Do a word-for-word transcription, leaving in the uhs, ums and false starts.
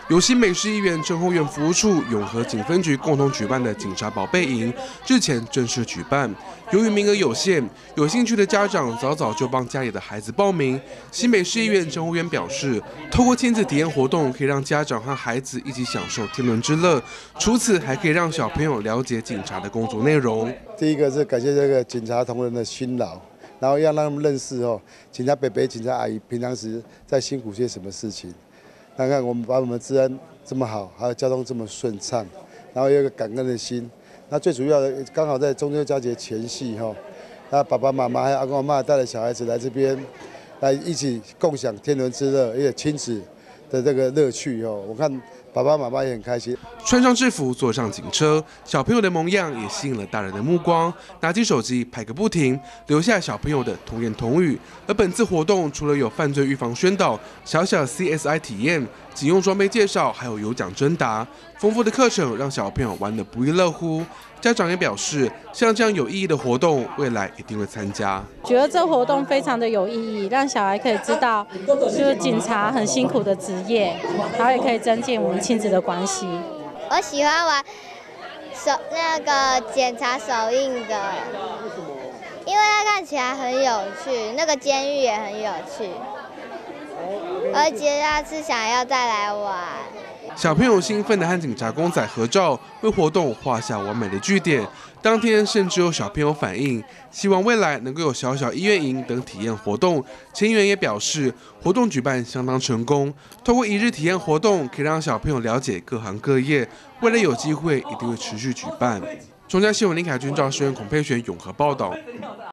由新北市议员陈宏远服务处、永和警分局共同举办的警察宝贝营，日前正式举办。由于名额有限，有兴趣的家长早早就帮家里的孩子报名。新北市议员陈宏远表示，透过亲子体验活动，可以让家长和孩子一起享受天伦之乐，除此还可以让小朋友了解警察的工作内容。 第一个是感谢这个警察同仁的辛劳，然后要让他们认识哦，警察伯伯、警察阿姨平常时在辛苦些什么事情。看看我们把我们治安这么好，还有交通这么顺畅，然后有一个感恩的心。那最主要的，刚好在中秋佳节前夕哈，那爸爸妈妈还有阿公阿嬷带着小孩子来这边，来一起共享天伦之乐，而且亲子的这个乐趣哦。我看爸爸妈妈也很开心。 穿上制服，坐上警车，小朋友的模样也吸引了大人的目光。拿起手机拍个不停，留下小朋友的童言童语。而本次活动除了有犯罪预防宣导、小小 C S I 体验、警用装备介绍，还有有奖征答，丰富的课程让小朋友玩得不亦乐乎。家长也表示，像这样有意义的活动，未来一定会参加。 觉得这活动非常的有意义，让小孩可以知道，就是警察很辛苦的职业，然后也可以增进我们亲子的关系。 我喜欢玩手那个检查手印的，因为它看起来很有趣，那个监狱也很有趣，而且下次想要再来玩。 小朋友兴奋地和警察公仔合照，为活动画下完美的句点。当天甚至有小朋友反映，希望未来能够有小小医院营等体验活动。陈议员也表示，活动举办相当成功，透过一日体验活动，可以让小朋友了解各行各业。未来有机会一定会持续举办。中嘉新闻林凯君、赵诗源、孔佩璇永和报道。